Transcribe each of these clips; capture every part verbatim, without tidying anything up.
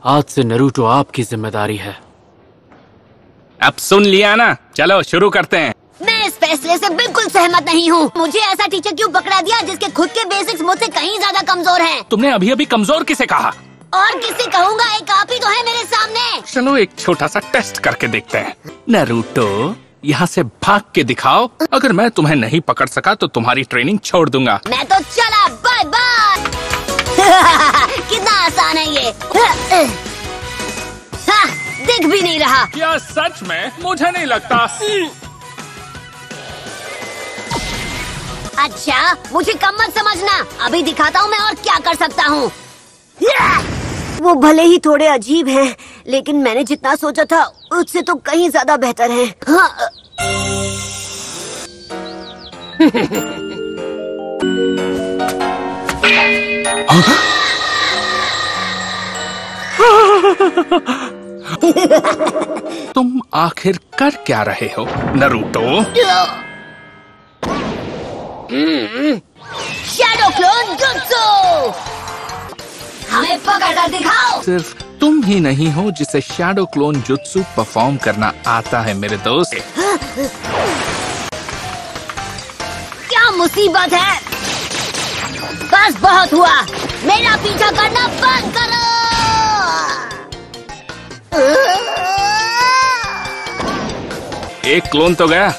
आज से नरूटो आपकी जिम्मेदारी है। अब सुन लिया ना, चलो शुरू करते हैं। मैं इस फैसले से बिल्कुल सहमत नहीं हूँ। मुझे ऐसा टीचर क्यों पकड़ा दिया जिसके खुद के बेसिक्स मुझसे कहीं ज्यादा कमजोर हैं। तुमने अभी अभी कमजोर किसे कहा? और किससे कहूँगा, एक आप ही तो है मेरे सामने। चलो एक छोटा सा टेस्ट करके देखते हैं। नारुतो, यहाँ से भाग के दिखाओ। अगर मैं तुम्हें नहीं पकड़ सका तो तुम्हारी ट्रेनिंग छोड़ दूंगा। मैं तो चला, बाय बाय। कितना आसान है ये। हाँ, दिख भी नहीं रहा। क्या सच में? मुझे नहीं लगता। अच्छा, मुझे कम मत समझना। अभी दिखाता हूँ मैं और क्या कर सकता हूँ। वो भले ही थोड़े अजीब हैं, लेकिन मैंने जितना सोचा था उससे तो कहीं ज्यादा बेहतर है। हाँ। तुम आखिर कर क्या रहे हो नारुतो? शैडो क्लोन जुत्सु, हमें पकड़ कर दिखाओ। सिर्फ तुम ही नहीं हो जिसे शैडो क्लोन जुत्सु परफॉर्म करना आता है मेरे दोस्त। क्या मुसीबत है। बस बहुत हुआ, मेरा पीछा करना बंद करो। एक क्लोन तो गया,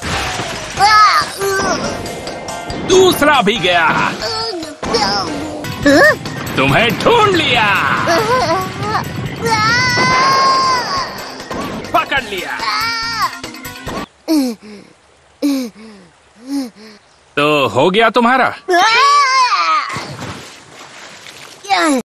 दूसरा भी गया। तुम्हें ढूंढ लिया, पकड़ लिया। तो हो गया तुम्हारा।